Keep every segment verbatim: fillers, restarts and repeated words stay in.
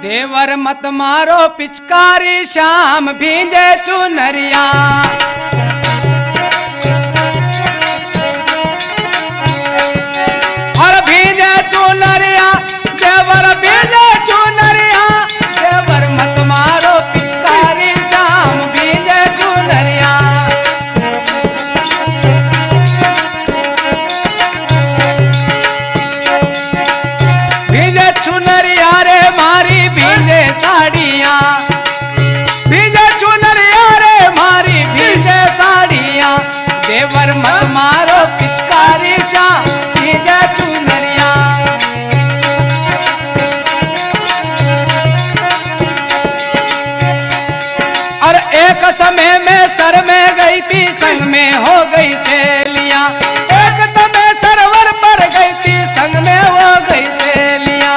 देवर मत मारो पिचकारी शाम भींजे चुनरिया। और भींजे चुनरिया देवर भींजे चुनरिया, देवर मत मारो पिचकारी शाम भींजे चुनरिया। भींजे चुनरिया रे मारी भींजे साड़ियाँ, भींजे चुनरिया रे मारी भींजे साड़ियाँ, देवर मत मारो पिचकारी शाम भींजे चुनरिया। और एक समय में सर में गई थी संग में हो गई सहेलियाँ, एक समय सरवर पर गई थी संग में हो गई सहेलियाँ।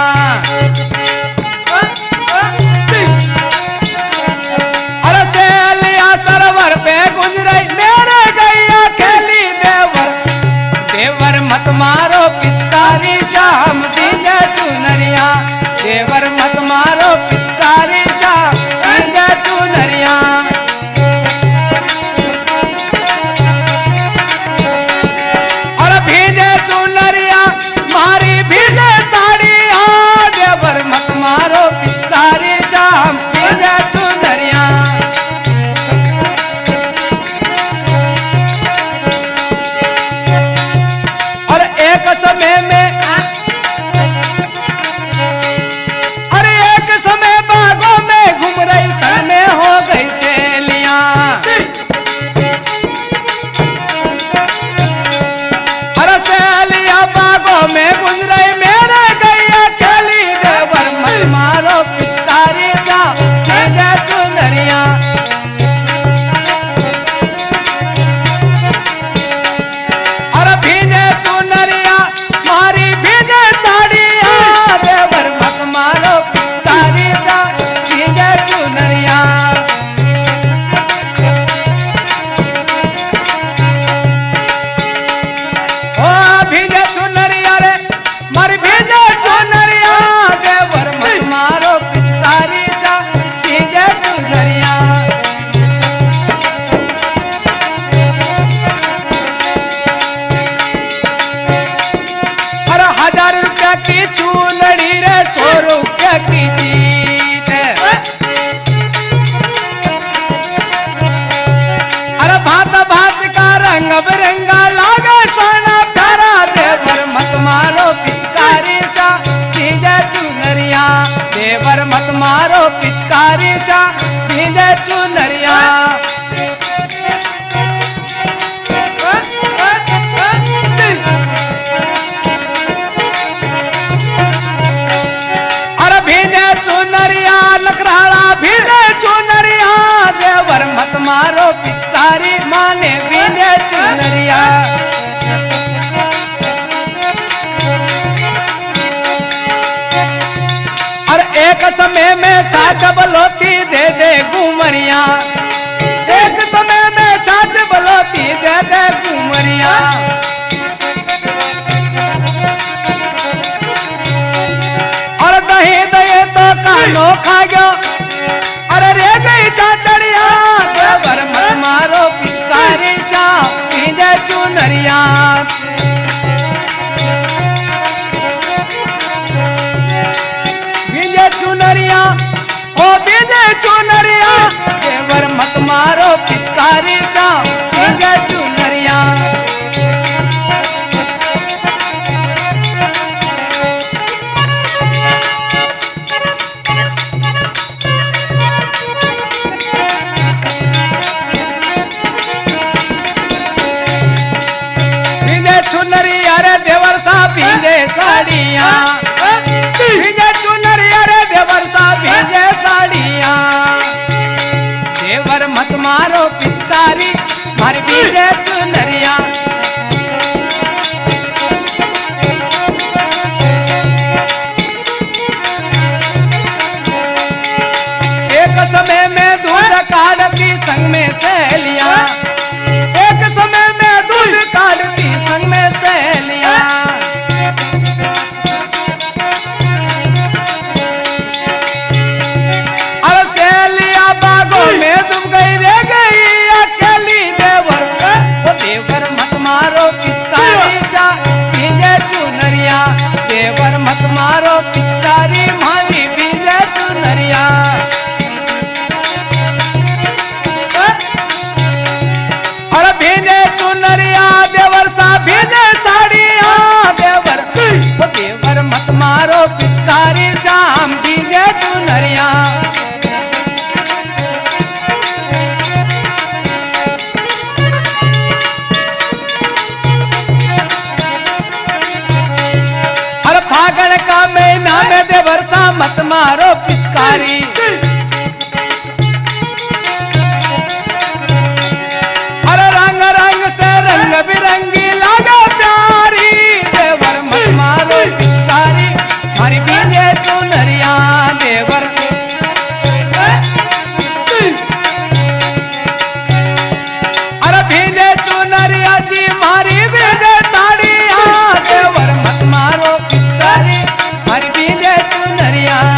और सहेलियाँ सरवर पे गुजरी मेरे गैया खेली देवर, देवर मत मारो पिचकारी शाम भींजे चुनरिया, देवर मत मारो पिचकारी शाम भींजे चुनरिया। और भींजे चुनरिया मारी भींजे साड़ियाँ, देवर मत मारो पिचकारी शाम भींजे चुनरिया। और एक समय में अरे एक समय बागों में घूम रही सन में हो गई सहेलियाँ। अरे सहेलियाँ बागों में घूम रही मेरे गैया खेली, देवर मत मारो पिचकारी शाम भींजे चुनरिया। और भींजे चुनरिया मारी भींजे साड़ियाँ, देवर मत मारो पिचकारी शाम भींजे चुनरिया। ओ भींजे चुनरिया रे मारी भींजे चुनरिया, देवर मत मारो पिचकारी शाम भींजे चुनरिया। अरे हजार रुपया की चूलड़ी रे सौ रुपया की जीत। अरे भात भात का रंग बिरंगा लागे सोना प्यारा, देवर मत मारो पिचकारी शाम भींजे चुनरिया, देवर मत मारो पिचकारी शाम भींजे चुनरिया। और भींजे चुनरिया नकराला भींजे चुनरिया, देवर मत मारो पिचकारी माने भींजे चुनरिया। और एक समय में छाछ बलोती दे दे घूमरिया, एक समय में छाछ बलोती दे दे घूमरिया। और दही दही तो कानो खा गयो, अरे रे गई चाचड़िया, देवर मत मारो पिचकारी शाम भींजे चुनरिया। भींजे चुनरिया ओ भींजे चुनरिया, देवर मत मारो पिचकारी शाम भींजे चुनरिया। भींजे चुनरिया रे देवर सा भींजे साड़ियाँ, भींजे चुनरिया रे देवर सा भींजे साड़ियाँ, देवर मत मारो पिचकारी मारी भींजे चुनरिया। एक समय में दूध काढ़ती संग में सहेलियाँ, एक समय में दूध काढ़ती संग में सहेलियाँ। पिचकारी मारी भीजे चुनरिया। अरे भीजे चुनरिया देवर सा भीजे साड़िया देवर वो देवर मत मारो पिचकारी शाम भीजे चुनरिया। अरे फागण का महीना में देवर सा मत मारो पिचकारी। अरे रंग रंग से रंग बिरंगी लागे प्यारी देवर मत मारो पिचकारी हमारी भीजे चुनरिया देवर। अरे भीजे चुनरिया जी मारी भीजे साड़िया देवर मत मारो पिचकारी हमारी भीजे चुनरिया।